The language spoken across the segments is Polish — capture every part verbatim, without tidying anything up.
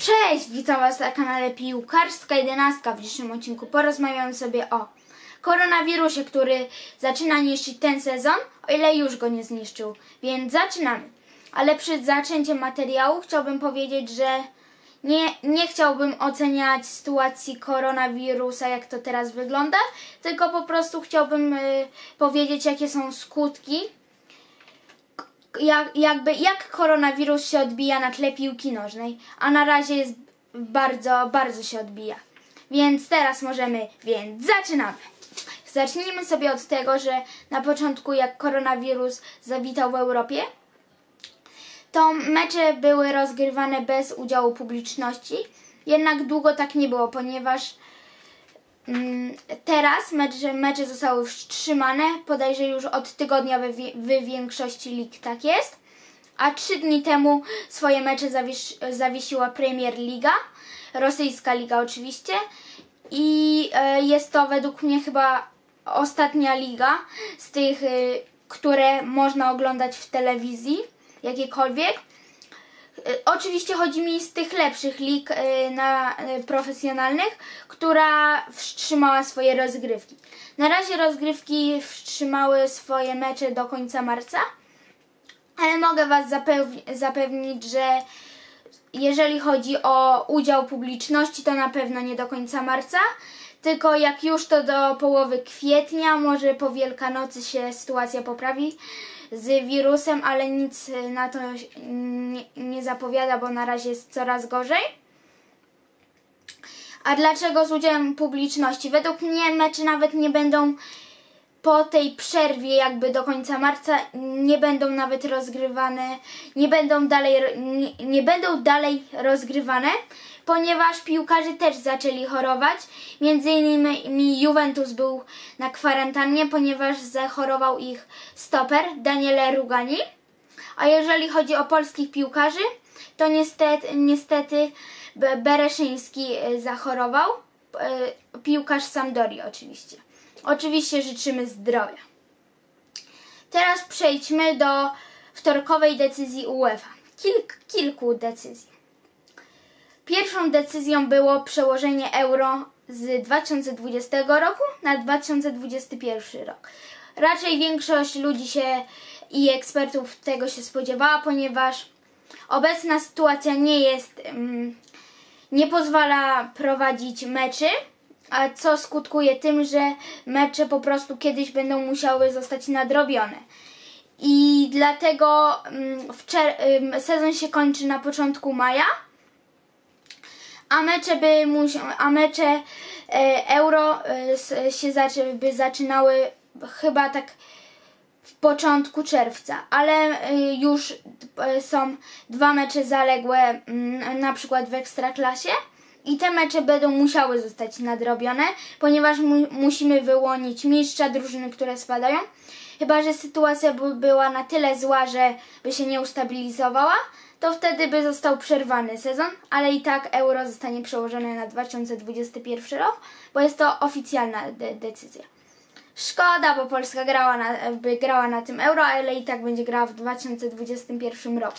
Cześć, witam Was na kanale Piłkarska jedenastka. W dzisiejszym odcinku porozmawiamy sobie o koronawirusie, który zaczyna niszczyć ten sezon, o ile już go nie zniszczył. Więc zaczynamy. Ale przed zaczęciem materiału chciałbym powiedzieć, że nie, nie chciałbym oceniać sytuacji koronawirusa, jak to teraz wygląda, tylko po prostu chciałbym y, powiedzieć, jakie są skutki, jak, jakby jak koronawirus się odbija na tle piłki nożnej, a na razie jest bardzo, bardzo się odbija. Więc teraz możemy, więc zaczynamy. Zacznijmy sobie od tego, że na początku, jak koronawirus zawitał w Europie, to mecze były rozgrywane bez udziału publiczności, jednak długo tak nie było, ponieważ mm, teraz mecze, mecze zostały wstrzymane, bodajże już od tygodnia w, w większości lig tak jest, a trzy dni temu swoje mecze zawies, zawiesiła Premier Liga, rosyjska liga oczywiście, i e, jest to według mnie chyba ostatnia liga z tych, y, które można oglądać w telewizji, jakiekolwiek. Y, oczywiście chodzi mi z tych lepszych lig y, na, y, profesjonalnych, która wstrzymała swoje rozgrywki. Na razie rozgrywki wstrzymały swoje mecze do końca marca, ale mogę Was zapew- zapewnić, że jeżeli chodzi o udział publiczności, to na pewno nie do końca marca, tylko jak już to do połowy kwietnia, może po Wielkanocy się sytuacja poprawi z wirusem, ale nic na to nie, nie zapowiada, bo na razie jest coraz gorzej. A dlaczego z udziałem publiczności? Według mnie mecze nawet nie będą po tej przerwie jakby do końca marca, nie będą nawet rozgrywane, nie będą dalej, nie, nie będą dalej rozgrywane, ponieważ piłkarze też zaczęli chorować. Między innymi Juventus był na kwarantannie, ponieważ zachorował ich stoper Daniele Rugani. A jeżeli chodzi o polskich piłkarzy, to niestety, niestety Bereszyński zachorował, piłkarz Sampdorii oczywiście. Oczywiście życzymy zdrowia. Teraz przejdźmy do wtorkowej decyzji UEFA. Kilk, kilku decyzji. Pierwszą decyzją było przełożenie euro z dwa tysiące dwudziestego roku na dwa tysiące dwudziesty pierwszy rok. Raczej większość ludzi się i ekspertów tego się spodziewała, ponieważ obecna sytuacja nie jest, um, nie pozwala prowadzić meczy, a co skutkuje tym, że mecze po prostu kiedyś będą musiały zostać nadrobione. I dlatego w czer- sezon się kończy na początku maja, a mecze, by a mecze e, euro e, się zaczy- by zaczynały chyba tak w początku czerwca, ale e, już e, są dwa mecze zaległe, m, na przykład w Ekstraklasie. I te mecze będą musiały zostać nadrobione, ponieważ mu musimy wyłonić mistrza drużyny, które spadają. Chyba że sytuacja by była na tyle zła, że by się nie ustabilizowała, to wtedy by został przerwany sezon, ale i tak euro zostanie przełożone na dwa tysiące dwudziesty pierwszy rok, bo jest to oficjalna de decyzja. Szkoda, bo Polska grała na, by grała na tym euro, ale i tak będzie grała w dwa tysiące dwudziestym pierwszym roku.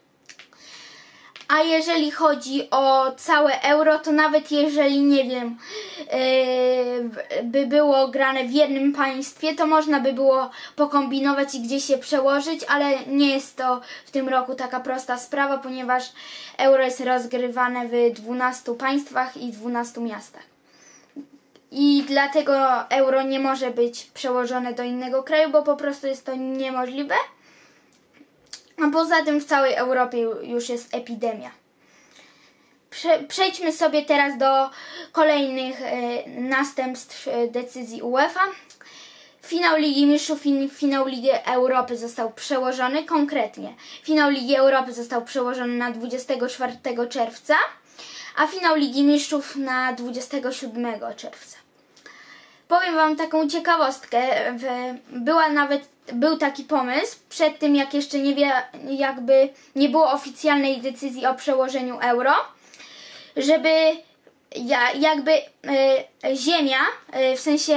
A jeżeli chodzi o całe euro, to nawet jeżeli, nie wiem, yy, by było grane w jednym państwie, to można by było pokombinować i gdzieś się przełożyć, ale nie jest to w tym roku taka prosta sprawa, ponieważ euro jest rozgrywane w dwunastu państwach i dwunastu miastach. I dlatego euro nie może być przełożone do innego kraju, bo po prostu jest to niemożliwe. A poza tym w całej Europie już jest epidemia. Prze przejdźmy sobie teraz do kolejnych e, następstw e, decyzji UEFA. Finał Ligi Mistrzów i finał Ligi Europy został przełożony, konkretnie finał Ligi Europy został przełożony na dwudziestego czwartego czerwca, a finał Ligi Mistrzów na dwudziestego siódmego czerwca. Powiem Wam taką ciekawostkę, była nawet, był taki pomysł, przed tym jak jeszcze nie wie, jakby nie było oficjalnej decyzji o przełożeniu euro, żeby ja, jakby e, ziemia, e, w sensie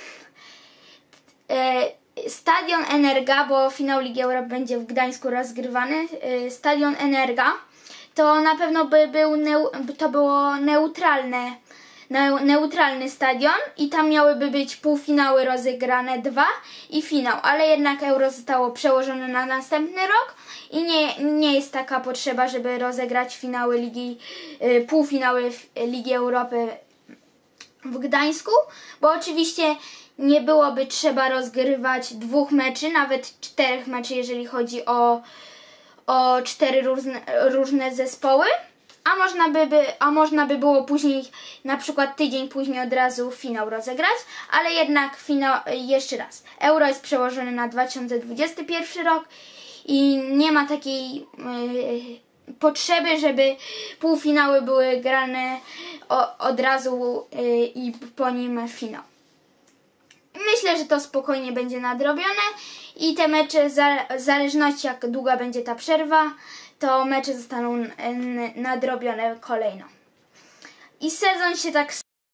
e, stadion Energa, bo finał Ligi Europy będzie w Gdańsku rozgrywany, e, stadion Energa to na pewno by był neu, to było neutralne, neutralny stadion i tam miałyby być półfinały rozegrane dwa i finał, ale jednak Euro zostało przełożone na następny rok i nie, nie jest taka potrzeba, żeby rozegrać finały ligi, półfinały Ligi Europy w Gdańsku, bo oczywiście nie byłoby trzeba rozgrywać dwóch meczy, nawet czterech meczy, jeżeli chodzi o, o cztery różne, różne zespoły, a można, by, by, a można by było później, na przykład tydzień później od razu finał rozegrać, ale jednak finał, jeszcze raz, Euro jest przełożone na dwa tysiące dwudziesty pierwszy rok i nie ma takiej yy, potrzeby, żeby półfinały były grane o, od razu yy, i po nim finał. Myślę, że to spokojnie będzie nadrobione i te mecze, w zależności jak długa będzie ta przerwa, to mecze zostaną nadrobione kolejno. I sezon się tak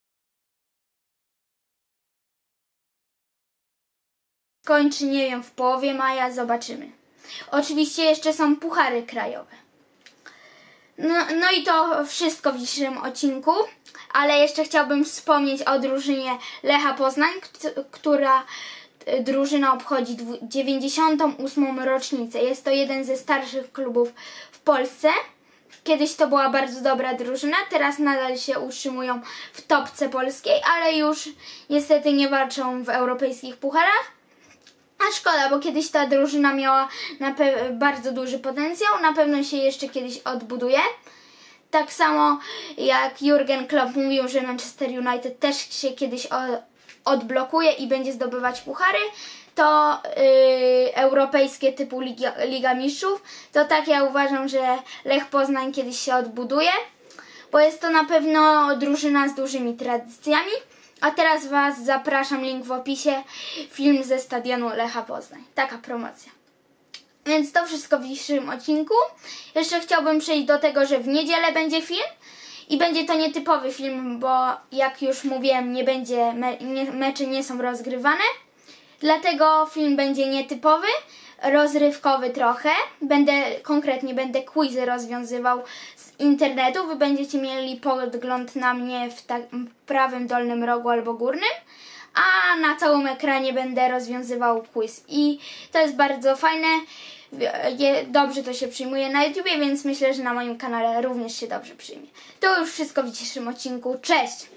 skończy, nie wiem, w połowie maja, zobaczymy. Oczywiście jeszcze są puchary krajowe. No, no i to wszystko w dzisiejszym odcinku, ale jeszcze chciałbym wspomnieć o drużynie Lecha Poznań, która drużyna obchodzi dziewięćdziesiątą ósmą rocznicę. Jest to jeden ze starszych klubów w Polsce. Kiedyś to była bardzo dobra drużyna, teraz nadal się utrzymują w topce polskiej, ale już niestety nie walczą w europejskich pucharach. A szkoda, bo kiedyś ta drużyna miała na bardzo duży potencjał, na pewno się jeszcze kiedyś odbuduje. Tak samo jak Jurgen Klopp mówił, że Manchester United też się kiedyś odblokuje i będzie zdobywać puchary, to yy, europejskie typu Liga, Liga Mistrzów, to tak ja uważam, że Lech Poznań kiedyś się odbuduje, bo jest to na pewno drużyna z dużymi tradycjami. A teraz Was zapraszam, link w opisie, film ze stadionu Lecha Poznań. Taka promocja. Więc to wszystko w dzisiejszym odcinku. Jeszcze chciałbym przejść do tego, że w niedzielę będzie film i będzie to nietypowy film, bo jak już mówiłem, nie będzie, me, nie, mecze nie są rozgrywane. Dlatego film będzie nietypowy, rozrywkowy trochę. Będę, konkretnie będę quizy rozwiązywał z internetu. Wy będziecie mieli podgląd na mnie w, ta, w prawym dolnym rogu albo górnym. A na całym ekranie będę rozwiązywał quiz. I to jest bardzo fajne. Dobrze to się przyjmuje na YouTubie, więc myślę, że na moim kanale również się dobrze przyjmie. To już wszystko w dzisiejszym odcinku. Cześć!